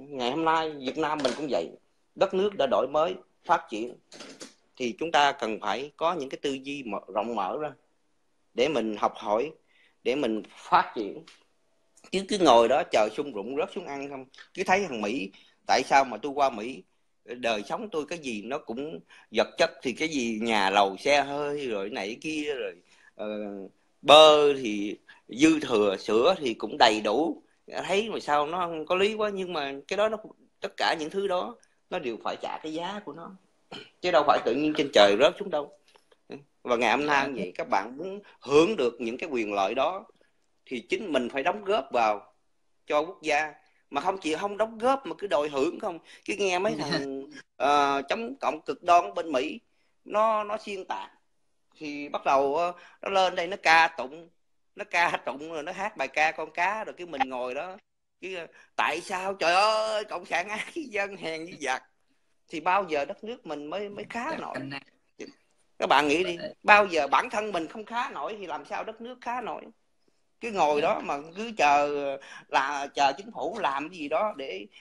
Ngày hôm nay Việt Nam mình cũng vậy, đất nước đã đổi mới phát triển thì chúng ta cần phải có những cái tư duy rộng mở ra để mình học hỏi, để mình phát triển. Chứ cứ ngồi đó chờ sung rụng rớt xuống ăn không. Cứ thấy thằng Mỹ, tại sao mà tôi qua Mỹ đời sống tôi cái gì nó cũng vật chất thì cái gì nhà lầu xe hơi rồi này kia rồi bơ thì dư thừa, sữa thì cũng đầy đủ, thấy mà sao nó không có lý quá. Nhưng mà cái đó nó, tất cả những thứ đó nó đều phải trả cái giá của nó, chứ đâu phải tự nhiên trên trời rớt xuống đâu. Và ngày hôm nay vậy, các bạn muốn hưởng được những cái quyền lợi đó thì chính mình phải đóng góp vào cho quốc gia, mà không chỉ không đóng góp mà cứ đòi hưởng không. Cứ nghe mấy thằng chống cộng cực đoan bên Mỹ nó xuyên tạc thì bắt đầu nó lên đây nó ca tụng rồi nó hát bài ca con cá, rồi cái mình ngồi đó cái tại sao trời ơi cộng sản ác dân hèn như giặc. Thì bao giờ đất nước mình mới khá nổi? Các bạn nghĩ đi, bao giờ bản thân mình không khá nổi thì làm sao đất nước khá nổi? Cứ ngồi đó mà cứ chờ chính phủ làm cái gì đó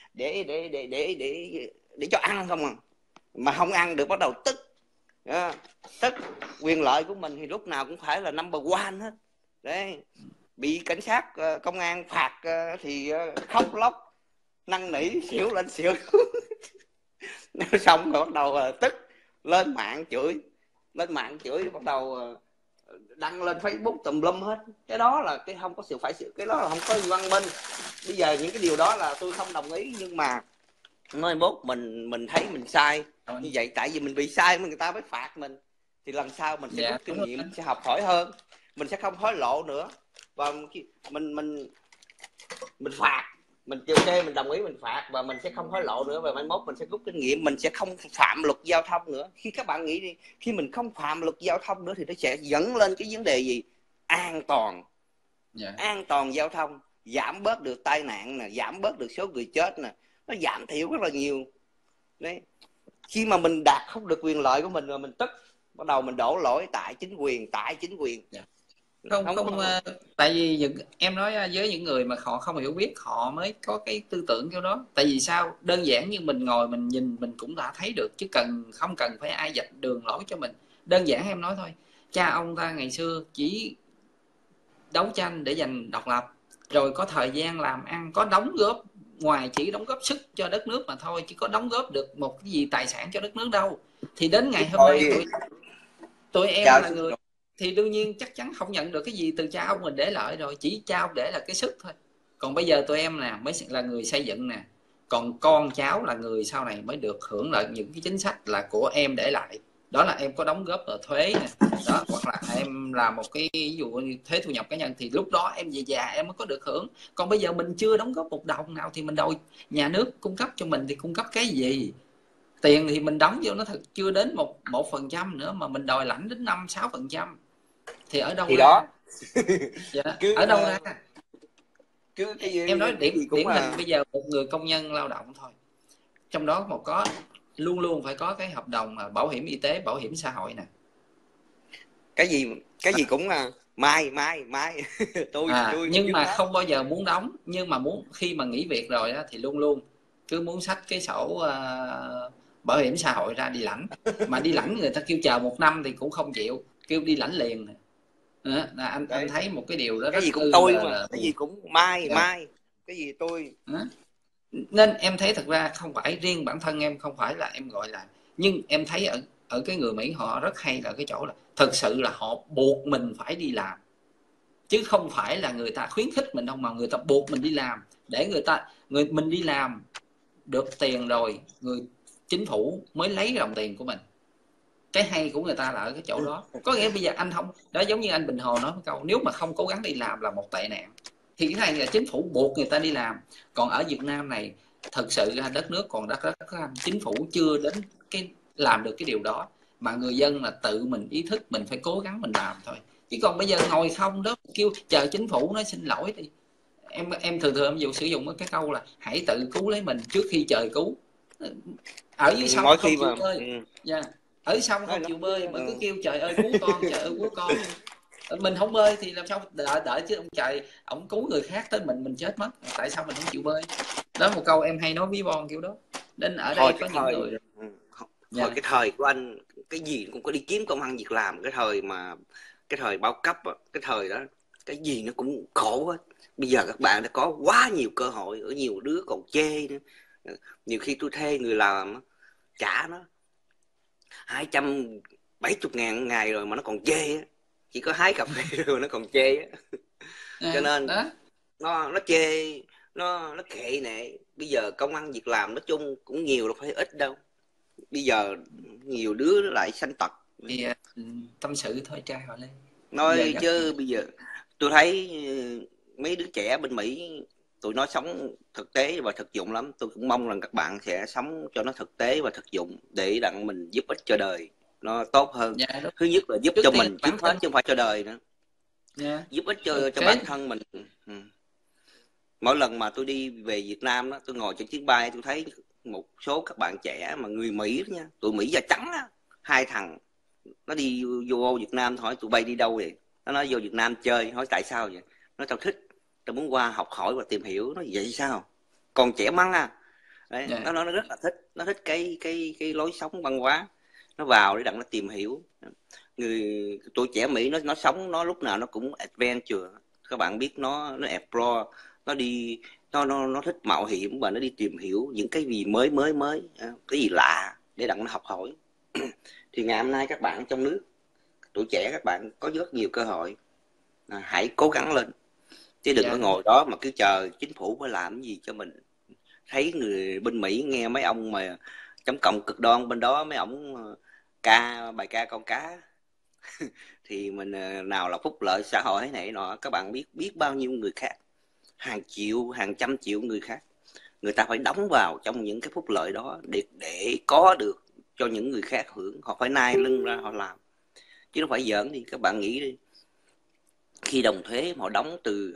để cho ăn không à, mà không ăn được bắt đầu tức. Tức quyền lợi của mình thì lúc nào cũng phải là number one hết. Đấy, bị cảnh sát công an phạt thì khóc lóc năn nỉ xỉu lên xỉu xong rồi bắt đầu tức lên mạng chửi bắt đầu đăng lên Facebook tùm lum hết. Cái đó là cái không có sự phải sự, cái đó là không có văn minh. Bây giờ những cái điều đó là tôi không đồng ý, nhưng mà nói mốt mình thấy mình sai như vậy, tại vì mình bị sai mà người ta mới phạt mình, thì lần sau mình sẽ rút kinh nghiệm, mình sẽ học hỏi hơn, mình sẽ không hối lộ nữa. Và mình phạt, mình kêu kê, mình đồng ý mình phạt và mình sẽ không hối lộ nữa, và mai mốt mình sẽ rút kinh nghiệm, mình sẽ không phạm luật giao thông nữa. Khi các bạn nghĩ đi, khi mình không phạm luật giao thông nữa thì nó sẽ dẫn lên cái vấn đề gì? An toàn. An toàn giao thông, giảm bớt được tai nạn nè, giảm bớt được số người chết nè, nó giảm thiểu rất là nhiều. Đấy, khi mà mình đạt không được quyền lợi của mình rồi mình tức, bắt đầu mình đổ lỗi tại chính quyền. Không, tại vì em nói với những người mà họ không hiểu biết, họ mới có cái tư tưởng kiểu đó. Tại vì sao? Đơn giản như mình ngồi mình nhìn mình cũng đã thấy được, chứ không cần phải ai vạch đường lối cho mình. Đơn giản em nói thôi, cha ông ta ngày xưa chỉ đấu tranh để giành độc lập, rồi có thời gian làm ăn, có đóng góp, ngoài chỉ đóng góp sức cho đất nước mà thôi, chứ có đóng góp được một cái gì tài sản cho đất nước đâu. Thì đến ngày hôm nay tụi em là người thì đương nhiên chắc chắn không nhận được cái gì từ cha ông mình để lại rồi, chỉ cha ông để là cái sức thôi. Còn bây giờ tụi em nè mới là người xây dựng nè, còn con cháu là người sau này mới được hưởng lợi những cái chính sách là của em để lại. Đó là em có đóng góp ở thuế nè đó, hoặc là em làm một cái ví dụ như thuế thu nhập cá nhân, thì lúc đó em về già em mới có được hưởng. Còn bây giờ mình chưa đóng góp một đồng nào thì mình đòi nhà nước cung cấp cho mình thì cung cấp cái gì? Tiền thì mình đóng vô nó thật chưa đến 1% nữa, mà mình đòi lãnh đến 5-6%. Thì ở đâu thì ra đó dạ, ở đâu ra? Em nói điển hình là... bây giờ một người công nhân lao động thôi, trong đó luôn luôn phải có cái hợp đồng bảo hiểm y tế, bảo hiểm xã hội nè. Cái gì cũng là mai tôi nhưng mà không bao giờ muốn đóng. Nhưng mà khi mà nghỉ việc rồi đó, thì luôn luôn cứ muốn xách cái sổ bảo hiểm xã hội ra đi lãnh. Mà đi lãnh người ta kêu chờ 1 năm thì cũng không chịu, kêu đi lãnh liền. Anh thấy một cái điều đó cái rất gì cũng tôi mà cái gì cũng mai cái gì tôi. Nên em thấy thật ra không phải riêng bản thân em, không phải là em gọi là, nhưng em thấy ở cái người Mỹ họ rất hay là cái chỗ là thực sự là họ buộc mình phải đi làm, chứ không phải là người ta khuyến khích mình đâu, mà người ta buộc mình đi làm để mình đi làm được tiền rồi chính phủ mới lấy đồng tiền của mình. Cái hay của người ta là ở cái chỗ đó. Có nghĩa bây giờ anh không đó, giống như anh Bình Hồ nói một câu, nếu mà không cố gắng đi làm là một tệ nạn. Thì cái này là chính phủ buộc người ta đi làm. Còn ở Việt Nam này thật sự ra đất nước còn rất khó khăn, chính phủ chưa đến làm được cái điều đó, mà người dân là tự mình ý thức mình phải cố gắng mình làm thôi. Chứ còn bây giờ ngồi không đó kêu chờ chính phủ nói xin lỗi thì em thường em dùng sử dụng cái câu là hãy tự cứu lấy mình trước khi trời cứu. Ở dưới sông không chịu bơi, ở sông không chịu bơi mà cứ kêu trời ơi cứu con, trời ơi cứu con. Mình không bơi thì làm sao đợi chứ ông trời ông cứu người khác tới mình chết mất. Tại sao mình không chịu bơi? Đó một câu em hay nói với Bon kiểu đó. Nên ở Thôi đây cái có những thời người thôi cái thời của anh cái gì cũng có đi kiếm công ăn việc làm, cái thời mà cái thời bao cấp á, cái thời đó cái gì nó cũng khổ hết. Bây giờ các bạn đã có quá nhiều cơ hội, ở nhiều đứa còn chê nữa. Nhiều khi tôi thuê người làm á, trả nó 270.000 ngày rồi mà nó còn chê á, chỉ có hái cà phê rồi nó còn chê á. Cho nên đó. nó chê, nó kệ nè. Bây giờ công ăn việc làm nói chung cũng nhiều, đâu phải ít đâu. Bây giờ nhiều đứa nó lại sanh tật Thì tâm sự thôi trai họ lên. Giờ nói rất nhiều. chứ. Bây giờ tôi thấy mấy đứa trẻ bên Mỹ tụi nó sống thực tế và thực dụng lắm. Tôi cũng mong rằng các bạn sẽ sống cho nó thực tế và thực dụng để đặng mình giúp ích cho đời nó tốt hơn. Dạ, đúng. Thứ nhất là giúp Trước cho tiên mình trước bản hết thân. chứ không phải cho đời nữa. Dạ. Giúp ích cho Cái bản thân mình. Mỗi lần mà tôi đi về Việt Nam đó, tôi ngồi trên chuyến bay tôi thấy một số các bạn trẻ mà người Mỹ đó nha, tụi Mỹ da trắng á, hai thằng nó đi vô Việt Nam, hỏi tụi bay đi đâu vậy, nó nói vô Việt Nam chơi. Hỏi tại sao vậy, nó tao thích, tao muốn qua học hỏi và tìm hiểu. Nó vậy sao, còn trẻ măng à. Đấy, dạ. nó rất là thích, nó thích cái lối sống văn hóa. Nó vào để đặng nó tìm hiểu. Tuổi trẻ Mỹ nó sống, nó lúc nào nó cũng adventure. Các bạn biết nó explore, nó đi, nó thích mạo hiểm và nó đi tìm hiểu những cái gì mới cái gì lạ để đặng nó học hỏi. Thì ngày hôm nay các bạn trong nước, tuổi trẻ các bạn có rất nhiều cơ hội, hãy cố gắng lên chứ đừng Dạ, có ngồi đó mà cứ chờ chính phủ phải làm cái gì cho mình. Thấy người bên Mỹ nghe mấy ông mà chống cộng cực đoan bên đó, mấy ổng bài ca con cá thì mình nào là phúc lợi xã hội thế này nọ. Các bạn biết bao nhiêu người khác, hàng triệu hàng trăm triệu người khác, người ta phải đóng vào trong những cái phúc lợi đó để có được cho những người khác hưởng. Họ phải nai lưng ra họ làm chứ không phải giỡn. Đi các bạn nghĩ đi, khi đồng thuế họ đóng từ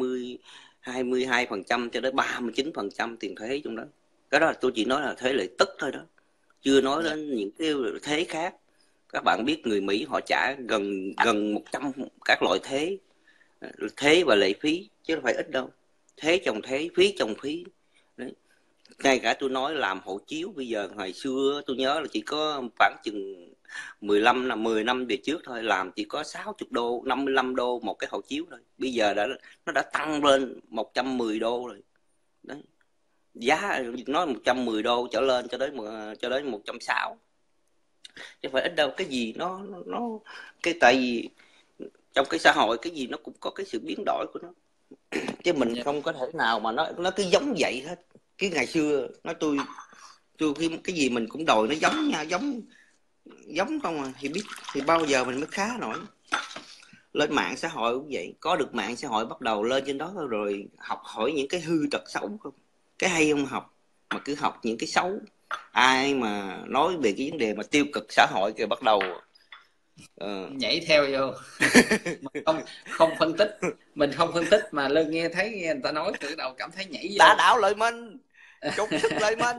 22% cho đến 39% tiền thuế trong đó. Cái đó là tôi chỉ nói là thuế lợi tức thôi đó, chưa nói dạ. đến những cái thuế khác. Các bạn biết người Mỹ họ trả gần 100 các loại thuế và lệ phí chứ không phải ít đâu. Thuế chồng thuế, phí chồng phí. Đấy. Ngay cả tôi nói làm hộ chiếu bây giờ, hồi xưa tôi nhớ là chỉ có khoảng chừng 10 năm về trước thôi, làm chỉ có 60 đô, 55 đô một cái hộ chiếu thôi. Bây giờ nó đã tăng lên 110 đô rồi. Đấy. Giá nói 110 đô trở lên cho đến 160, chứ phải ít đâu. Cái gì nó cái tại vì trong cái xã hội cái gì nó cũng có cái sự biến đổi của nó, chứ mình Dạ. không có thể nào mà nó cứ giống vậy hết. Cái ngày xưa nói tôi cái gì mình cũng đòi nó giống nha, giống không à, thì biết thì bao giờ mình mới khá nổi. Lên mạng xã hội cũng vậy, có được mạng xã hội bắt đầu lên trên đó rồi học hỏi những cái hư tật xấu không, cái hay không học mà cứ học những cái xấu. Ai mà nói về cái vấn đề mà tiêu cực xã hội thì bắt đầu Nhảy theo vô. Mình không phân tích, mình không phân tích mà lên nghe thấy người ta nói từ đầu cảm thấy nhảy vô. đả đảo lợi minh, trục sức lợi minh.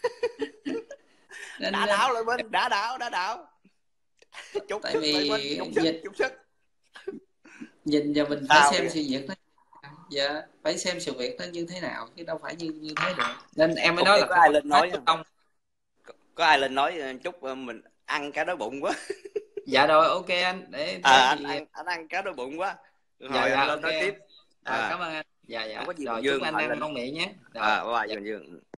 Nên đả đảo lợi minh, đả đảo trục tại sức lợi vì minh, trục sức. nhìn giờ mình phải Sao xem vậy? sự việc nó, dạ phải xem sự việc nó như thế nào chứ đâu phải như thế được. Nên em mới Ok, nói là có phải ai văn lên hóa nói số không? đông. Có ai lên nói chúc mình ăn cá đói bụng quá. Dạ rồi, ok anh, để thế thì Anh ăn cá đói bụng quá, dạ rồi anh dạ lên ok nói em. tiếp. Cảm ơn anh. Dạ Không dạ có gì Bình rồi, chúc Dương anh anh ăn lên. ngon miệng nhé. Rồi Bye bye dạ. Bình Dương.